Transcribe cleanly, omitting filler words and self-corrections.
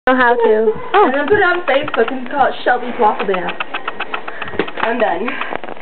Know how to. Oh. I'm gonna put it on Facebook and call it Shelby's Waffle Dance. I'm done.